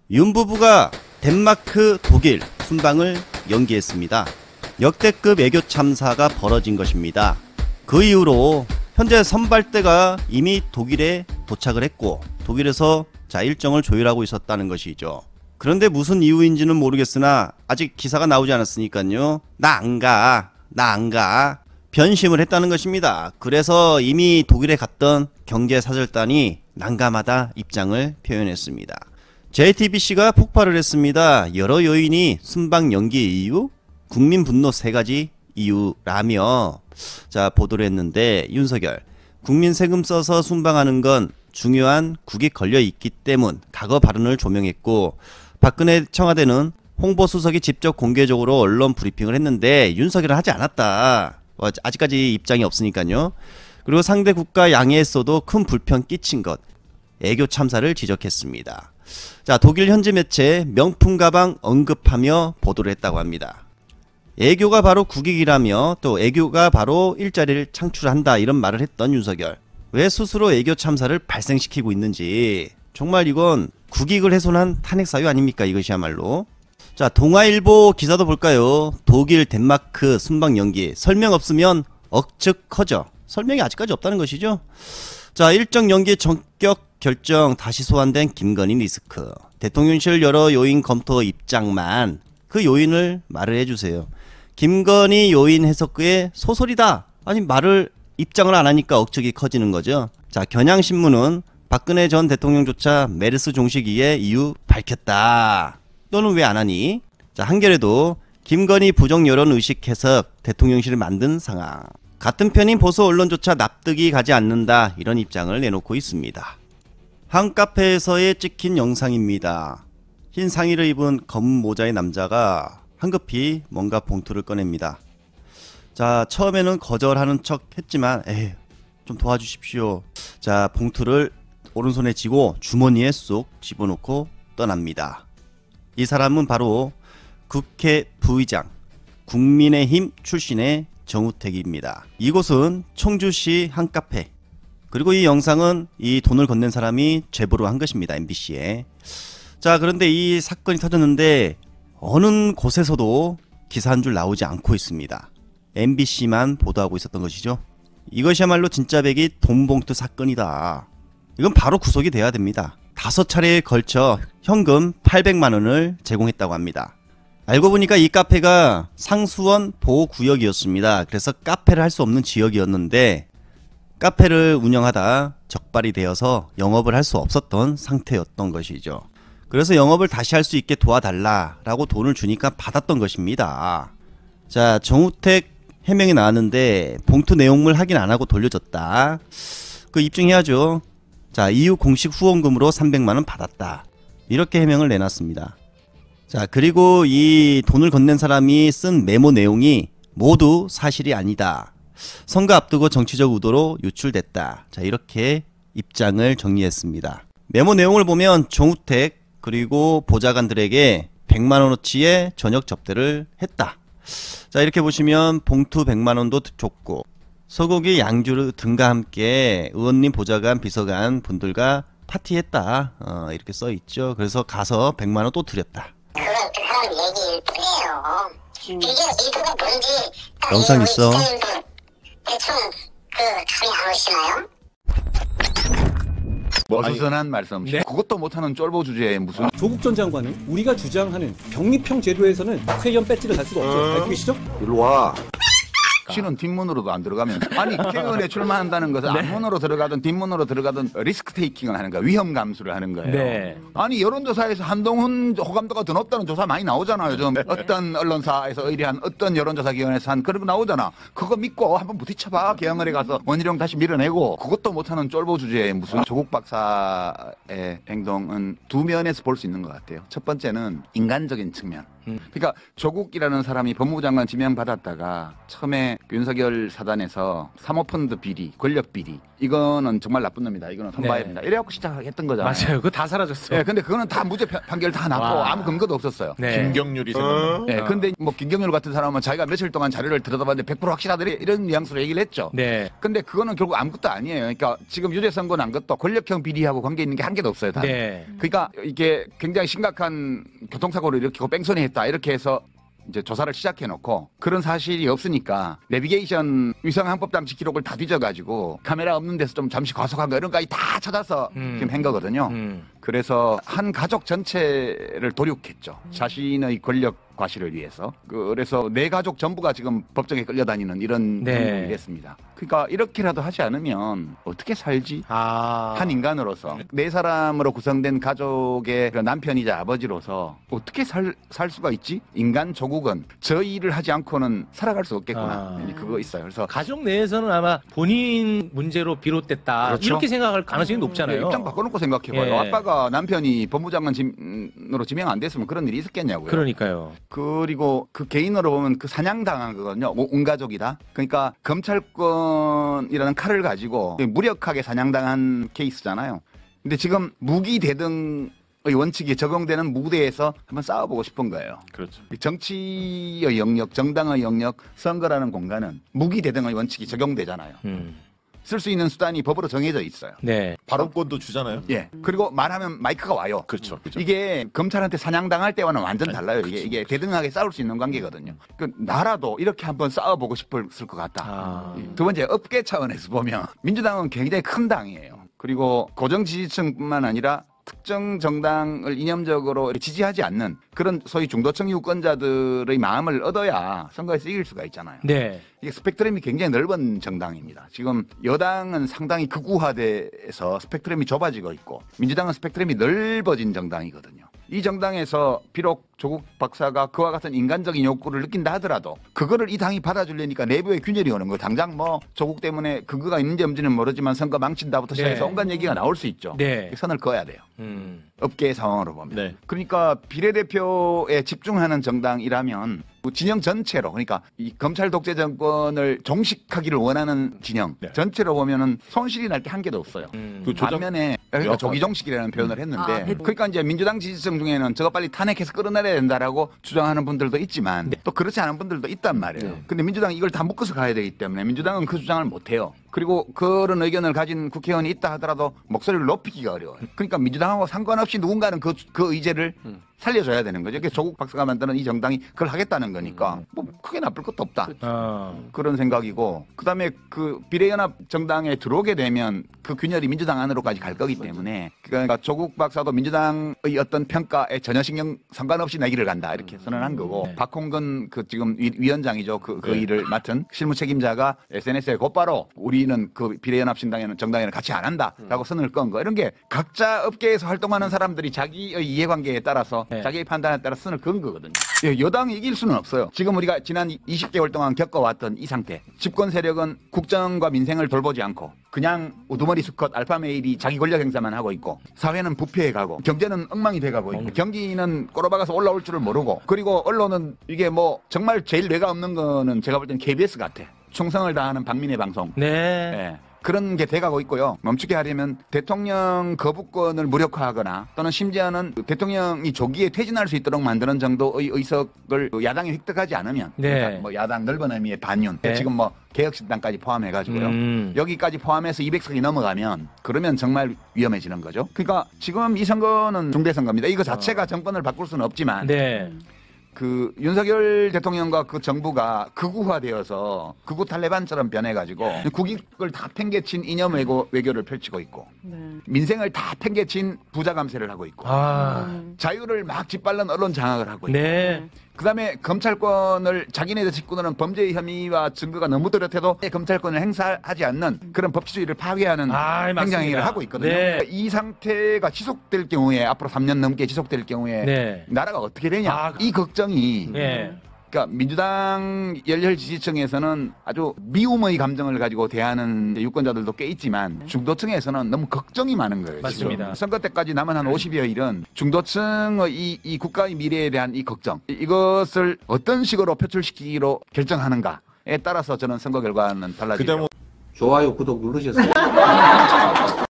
윤 부부가 덴마크, 독일 순방을 연기했습니다. 역대급 애교 참사가 벌어진 것입니다. 그 이후로 현재 선발대가 이미 독일에 도착을 했고 독일에서 일정을 조율하고 있었다는 것이죠. 그런데 무슨 이유인지는 모르겠으나 아직 기사가 나오지 않았으니까요. 나 안 가. 변심을 했다는 것입니다. 그래서 이미 독일에 갔던 경제사절단이 난감하다 입장을 표현했습니다. JTBC가 폭발을 했습니다. 여러 요인이 순방 연기 이유, 국민 분노 3가지 이유라며 보도를 했는데, 윤석열 국민 세금 써서 순방하는 건 중요한 국익 걸려 있기 때문 과거 발언을 조명했고, 박근혜 청와대는 홍보수석이 직접 공개적으로 언론 브리핑을 했는데 윤석열은 하지 않았다. 아직까지 입장이 없으니까요. 그리고 상대 국가 양해했어도 큰 불편 끼친 것, 애교 참사를 지적했습니다. 독일 현지 매체 명품 가방 언급하며 보도를 했다고 합니다. 애교가 바로 국익이라며 또 애교가 바로 일자리를 창출한다 이런 말을 했던 윤석열, 왜 스스로 애교 참사를 발생시키고 있는지, 정말 이건 국익을 훼손한 탄핵사유 아닙니까 이것이야말로. 동아일보 기사도 볼까요? 독일 덴마크 순방 연기 설명 없으면 억측 커져. 설명이 아직까지 없다는 것이죠. 일정 연기 전격 결정 다시 소환된 김건희 리스크. 대통령실 여러 요인 검토 입장만 그 요인을 말을 해주세요. 김건희 요인 해석의 소설이다. 아니 말을 입장을 안 하니까 억측이 커지는 거죠. 경향신문은 박근혜 전 대통령조차 메르스 종식이에 이유 밝혔다. 너는 왜 안 하니? 한겨레도 김건희 부정 여론 의식 해석 대통령실을 만든 상황. 같은 편인 보수 언론조차 납득이 가지 않는다 이런 입장을 내놓고 있습니다. 한 카페에서의 찍힌 영상입니다. 흰 상의를 입은 검은 모자의 남자가 황급히 뭔가 봉투를 꺼냅니다. 처음에는 거절하는 척 했지만 좀 도와주십시오. 봉투를 오른손에 쥐고 주머니에 쏙 집어넣고 떠납니다. 이 사람은 바로 국회 부의장 국민의힘 출신의 정우택입니다. 이곳은 청주시 한 카페. 그리고 이 영상은 이 돈을 건넨 사람이 제보로 한 것입니다. MBC에. 그런데 이 사건이 터졌는데 어느 곳에서도 기사 한 줄 나오지 않고 있습니다. MBC만 보도하고 있었던 것이죠. 이것이야말로 진짜 백이 돈봉투 사건이다. 이건 바로 구속이 돼야 됩니다. 5차례에 걸쳐 현금 800만 원을 제공했다고 합니다. 알고 보니까 이 카페가 상수원 보호구역이었습니다. 그래서 카페를 할 수 없는 지역이었는데 카페를 운영하다 적발이 되어서 영업을 할 수 없었던 상태였던 것이죠. 그래서 영업을 다시 할 수 있게 도와달라라고 돈을 주니까 받았던 것입니다. 정우택 해명이 나왔는데 봉투 내용물 확인 안 하고 돌려줬다. 그 입증해야죠. 이후 공식 후원금으로 300만 원 받았다. 이렇게 해명을 내놨습니다. 그리고 이 돈을 건넨 사람이 쓴 메모 내용이 모두 사실이 아니다. 선거 앞두고 정치적 의도로 유출됐다. 이렇게 입장을 정리했습니다. 메모 내용을 보면 정우택 그리고 보좌관들에게 100만 원어치의 저녁 접대를 했다. 이렇게 보시면 봉투 100만 원도 줬고 소고기 양주 등과 함께 의원님, 보좌관, 비서관 분들과 파티했다. 이렇게 써있죠. 그래서 가서 100만 원 또 드렸다. 그건 그 사람 얘기일 뿐이에요. 이게 이유가 뭔지 영상 있어. 대충 감이 안 오시나요? 어수선한 말씀. 네? 그것도 못하는 쫄보 주제에 무슨. 조국 전 장관은 우리가 주장하는 병립형 제도에서는 회견 배지를 달 수가 없어요. 알고 계시죠? 일로 와. 씨는 뒷문으로도 안 들어가면 아니 국회의원에 출마한다는 것은 네. 앞문으로 들어가든 뒷문으로 들어가든 리스크 테이킹을 하는 거야. 위험 감수를 하는 거예요. 네. 아니 여론조사에서 한동훈 호감도가 더 높다는 조사 많이 나오잖아요. 요즘 어떤 언론사에서 의뢰한 어떤 여론조사기관에서 한 그런 거 나오잖아. 그거 믿고 한번 부딪혀봐. 개항을에 가서 원희룡 다시 밀어내고. 그것도 못하는 쫄보 주제에 무슨. 조국 박사의 행동은 두 면에서 볼 수 있는 것 같아요. 첫 번째는 인간적인 측면. 그러니까 조국이라는 사람이 법무부 장관 지명받았다가 처음에 그 윤석열 사단에서 사모펀드 비리, 권력 비리 이거는 정말 나쁜 놈이다. 이거는 손봐야 네. 된다. 이래갖고 시작했던 거잖아요. 맞아요. 그거 다 사라졌어. 네, 근데 그거는 다 무죄 판결 다 났고 와. 아무 근거도 없었어요. 네. 김경률이 생각나. 네, 근데 뭐 김경률 같은 사람은 자기가 며칠 동안 자료를 들여다봤는데 100% 확실하다 이런 뉘앙스로 얘기를 했죠. 네. 근데 그거는 결국 아무것도 아니에요. 그러니까 지금 유죄 선고 난 것도 권력형 비리하고 관계 있는 게 한 개도 없어요. 다. 네. 그러니까 이게 굉장히 심각한 교통사고를 일으키고 뺑소니 했다 이렇게 해서 이제 조사를 시작해놓고 그런 사실이 없으니까 내비게이션 위성항법장치 기록을 다 뒤져가지고 카메라 없는 데서 좀 잠시 과속한 거 이런 거까지 다 찾아서 지금 한 거거든요. 그래서 한 가족 전체를 도륙했죠. 자신의 권력 과시를 위해서. 그래서 내 가족 전부가 지금 법정에 끌려다니는 이런 네. 행동을 했습니다. 그러니까 이렇게라도 하지 않으면 어떻게 살지? 아. 한 인간으로서 네 사람으로 구성된 가족의 그 남편이자 아버지로서 어떻게 살 수가 있지? 인간 조국은 저 일을 하지 않고는 살아갈 수 없겠구나. 그거 있어요. 그래서 가족 내에서는 아마 본인 문제로 비롯됐다. 그렇죠. 이렇게 생각할 가능성이 높잖아요. 입장 바꿔놓고 생각해봐요. 예. 아빠가 남편이 법무장관으로 지명 안 됐으면 그런 일이 있었겠냐고요. 그러니까요. 그리고 그 개인으로 보면 그 사냥당한 거거든요. 온 가족이다. 그러니까 검찰권이라는 칼을 가지고 무력하게 사냥당한 케이스잖아요. 근데 지금 무기 대등의 원칙이 적용되는 무대에서 한번 싸워보고 싶은 거예요. 그렇죠. 정치의 영역, 정당의 영역, 선거라는 공간은 무기 대등의 원칙이 적용되잖아요. 쓸 수 있는 수단이 법으로 정해져 있어요. 네. 발언권도 주잖아요. 예. 그리고 말하면 마이크가 와요. 그렇죠. 그렇죠. 이게 검찰한테 사냥당할 때와는 완전 달라요. 이게 대등하게 싸울 수 있는 관계거든요. 그 나라도 이렇게 한번 싸워보고 싶었을 것 같다. 아. 두 번째 업계 차원에서 보면 민주당은 굉장히 큰 당이에요. 그리고 고정 지지층뿐만 아니라 특정 정당을 이념적으로 지지하지 않는 그런 소위 중도층 유권자들의 마음을 얻어야 선거에서 이길 수가 있잖아요. 네. 이게 스펙트럼이 굉장히 넓은 정당입니다. 지금 여당은 상당히 극우화돼서 스펙트럼이 좁아지고 있고 민주당은 스펙트럼이 넓어진 정당이거든요. 이 정당에서 비록 조국 박사가 그와 같은 인간적인 욕구를 느낀다 하더라도 그거를 이 당이 받아주려니까 내부에 균열이 오는 거예요. 당장 뭐 조국 때문에 근거가 있는지 없는지는 모르지만 선거 망친다부터 시작해서 네. 온갖 얘기가 나올 수 있죠. 네. 선을 그어야 돼요. 업계의 상황으로 보면. 네. 그러니까 비례대표에 집중하는 정당이라면 진영 전체로 그러니까 이 검찰 독재 정권을 종식하기를 원하는 진영 네. 전체로 보면은 손실이 날 게 한 개도 없어요. 그 조정- 반면에 그러니까 조기 종식이라는 표현을 했는데 그러니까 이제 민주당 지지층 중에는 저거 빨리 탄핵해서 끌어내려야 된다라고 주장하는 분들도 있지만 또 그렇지 않은 분들도 있단 말이에요. 근데 민주당이 이걸 다 묶어서 가야 되기 때문에 민주당은 그 주장을 못 해요. 그리고 그런 의견을 가진 국회의원이 있다 하더라도 목소리를 높이기가 어려워요. 그러니까 민주당하고 상관없이 누군가는 그 의제를 살려줘야 되는 거죠. 그게 조국 박사가 만드는 이 정당이 그걸 하겠다는 거니까 뭐 크게 나쁠 것도 없다. 그런 생각이고 그다음에 그 비례연합 정당에 들어오게 되면 그 균열이 민주당 안으로까지 갈 거기 때문에 그러니까 조국 박사도 민주당의 어떤 평가에 전혀 신경 상관없이 내 길을 간다 이렇게 선언한 거고 박홍근 그 지금 위원장이죠. 그 일을 맡은 실무 책임자가 SNS에 곧바로 우리는 그 비례연합 정당에는 같이 안 한다라고 선을 건 거 이런 게 각자 업계에서 활동하는 사람들이 자기의 이해관계에 따라서 자기의 판단에 따라 선을 그은 거거든요. 여당이 이길 수는 없어요. 지금 우리가 지난 20개월 동안 겪어왔던 이 상태. 집권 세력은 국정과 민생을 돌보지 않고 그냥 우두머리 수컷 알파메일이 자기 권력 행사만 하고 있고 사회는 부패해가고 경제는 엉망이 돼가고 있고 경기는 꼬라박아서 올라올 줄을 모르고 그리고 언론은 이게 뭐 정말 제일 뇌가 없는 거는 제가 볼 때는 KBS 같아. 충성을 다하는 박민의 방송. 네. 예. 그런 게 돼가고 있고요. 멈추게 하려면 대통령 거부권을 무력화하거나 또는 심지어는 대통령이 조기에 퇴진할 수 있도록 만드는 정도의 의석을 야당이 획득하지 않으면 네. 그러니까 뭐 야당 넓은 의미의 반윤 네. 지금 뭐 개혁신당까지 포함해가지고요. 여기까지 포함해서 200석이 넘어가면 그러면 정말 위험해지는 거죠. 그러니까 지금 이 선거는 중대선거입니다. 이거 자체가 정권을 바꿀 수는 없지만 네. 그 윤석열 대통령과 그 정부가 극우화되어서 극우 탈레반처럼 변해가지고 국익을 다 팽개친 이념 외교를 펼치고 있고 민생을 다 팽개친 부자 감세를 하고 있고 자유를 막 짓밟는 언론 장악을 하고 있고 네. 그다음에 검찰권을 자기네들 직군하는 범죄 혐의와 증거가 너무 뚜렷해도 검찰권을 행사하지 않는 그런 법치주의를 파괴하는 행정행위를 하고 있거든요. 네. 이 상태가 지속될 경우에 앞으로 3년 넘게 지속될 경우에 네. 나라가 어떻게 되냐 이 걱정이 네. 그러니까 민주당 열혈 지지층에서는 아주 미움의 감정을 가지고 대하는 유권자들도 꽤 있지만 중도층에서는 너무 걱정이 많은 거예요. 맞습니다. 지금. 선거 때까지 남은 한 50여일은 중도층의 이 국가의 미래에 대한 이 걱정 이것을 어떤 식으로 표출시키기로 결정하는가 따라서 저는 선거 결과는 달라지죠. 그 대목 좋아요, 구독 누르셨어요?